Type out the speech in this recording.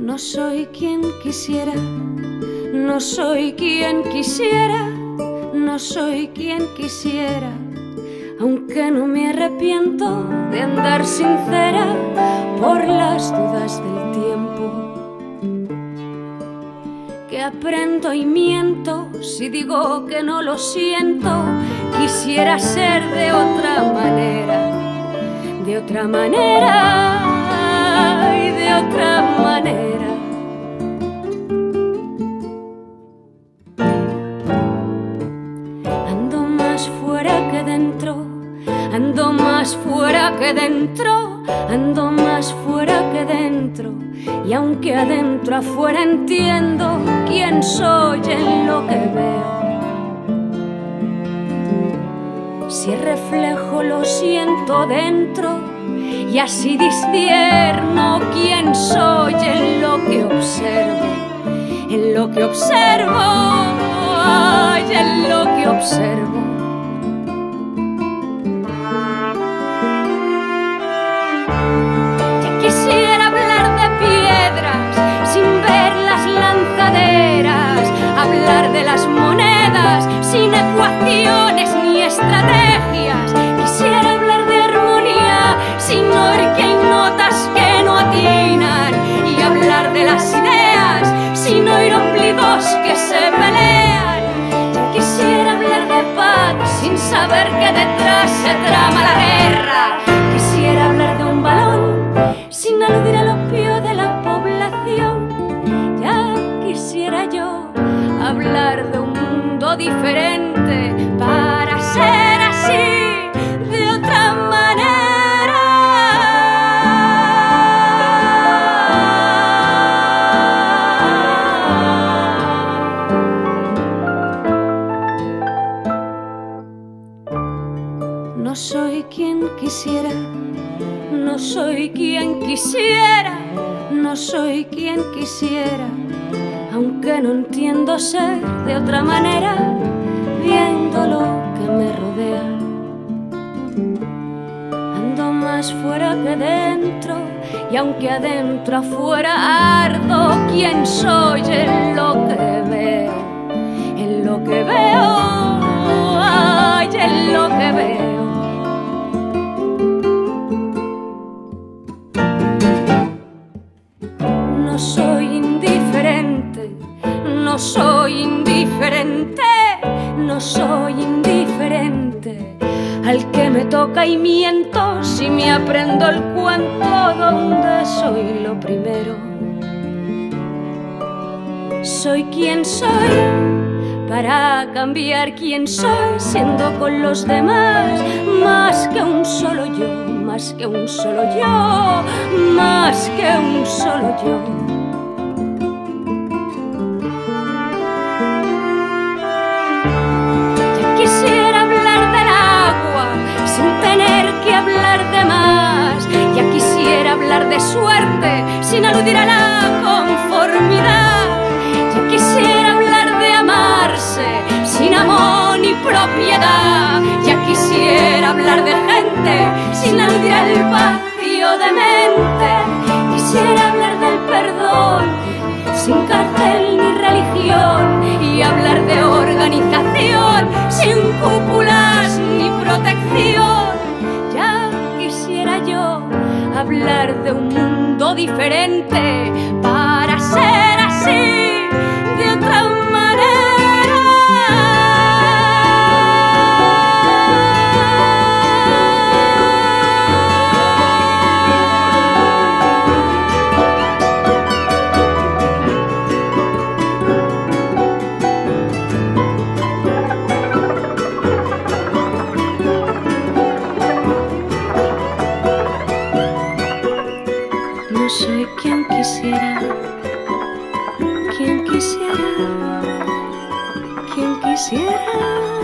No soy quien quisiera, no soy quien quisiera, no soy quien quisiera, aunque no me arrepiento de andar sincera por las dudas del tiempo. Que aprendo y miento si digo que no lo siento. Quisiera ser de otra manera, de otra manera y de otra manera. Ando más fuera que dentro, ando más fuera que dentro, ando más fuera que dentro. Y aunque adentro afuera entiendo quién soy en lo que veo, si reflejo lo siento dentro y así discierno quién soy en lo que observo, en lo que observo, ay, en lo que observo. Ya quisiera hablar de piedras sin ver las lanzaderas, hablar de las monedas sin ecuaciones ni estrategias. Quisiera hablar de armonía sin oír que hay notas que no atinan, y hablar de las ideas sin oír ombligos que se pelean. Ya quisiera hablar de paz sin saber que detrás se trama la guerra. Quisiera hablar de un balón sin aludir al opio de la población. Ya quisiera yo hablar de un mundo diferente para ser así de otra manera. No soy quien quisiera, no soy quien quisiera, no soy quien quisiera, aunque no entiendo ser de otra manera, viendo lo que me rodea. Ando más fuera que dentro, y aunque adentro afuera ardo, quién soy en lo que veo, en lo que veo, ay, en lo que veo. No soy indiferente, no soy indiferente, no soy indiferente al que me toca y miento si me aprendo el cuento donde soy lo primero. Soy quien soy para cambiar quién soy, siendo con los demás más que un solo yo, más que un solo yo, más que un solo yo. Ya quisiera hablar del agua sin tener que hablar de más. Ya quisiera hablar de suerte sin aludir a la conformidad. Ya quisiera hablar de amarse sin amor ni propiedad. Ya quisiera hablar de gente sin aludir al vacío de mente. Quisiera hablar del perdón sin cárcel ni religión, y hablar de organización sin cúpulas ni protección. Ya quisiera yo hablar de un mundo diferente para ser así de otra manera. No soy quien quisiera, quien quisiera, quien quisiera.